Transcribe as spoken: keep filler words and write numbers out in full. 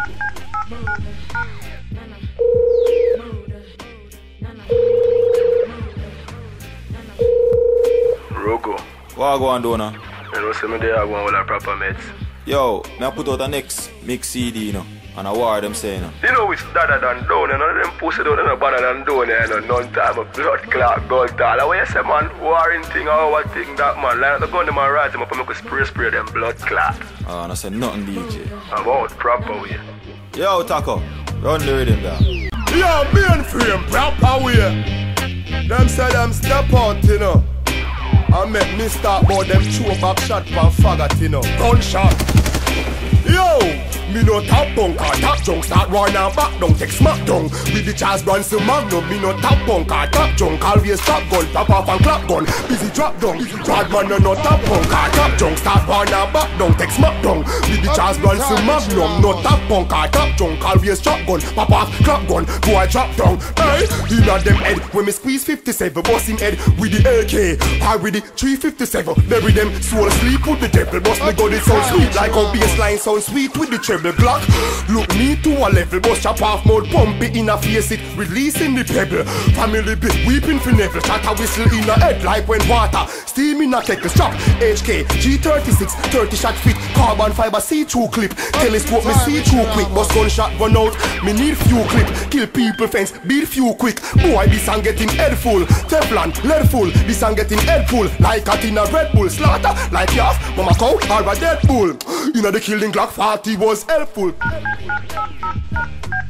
Rogo. What I go and do now? You know, see me there going with a proper mates. Yo, me I put out the next mix C D, you know, and a war them saying, you know. You know it's better than down, you know, them pussy don't know better than down, you know, none time of blood clot, gold dollar. What you say, man, warring thing, or what thing that, man, like the gun them and right them up and make a spray spray them blood clot. Oh, and I said nothing, D J. About proper way. Yo, Taco, run the rhythm there. Yo, mainframe, proper way. Them say them step out, you know. I make me start about them chew back shot from faggot, you know. Gunshot. Yo, me no top punk or top junk. Start run and back down, take smack down. With the Charles Bronson Magnum, me no top punk or top junk. Always top gun, pop off and clap gun. Busy drop down. Bad man no no top punk or top junk. Start run and back down, take smack down. With the Charles Bronson Magnum, no top punk or top junk. Always drop gun, pop off, clap gun. Boy drop down. Hey, inna them head when me squeeze fifty-seven, bust him head with the A K. Or with the three fifty-seven, bury them soul sleep with the devil. Bust me go this sound sweet like how bassline sound sweet with the treble block. Look me to a level, bust chop off mode, pump it in a face it, releasing the pebble. Family bit weeping for never, shot a whistle in a head like when water steam in a kettle. Strap H K G thirty-six, thirty shot fit, carbon fiber see-through clip. Telescope me see-through quick, bust gunshot run out. Me need few clip, kill people fence, beat few quick. Boy this song getting head full, Teflon lead full. This song getting head full, like a tin of Red Bull. Slaughter like yours, mama cow or a dead bull. You know the killing Glock forty was helpful.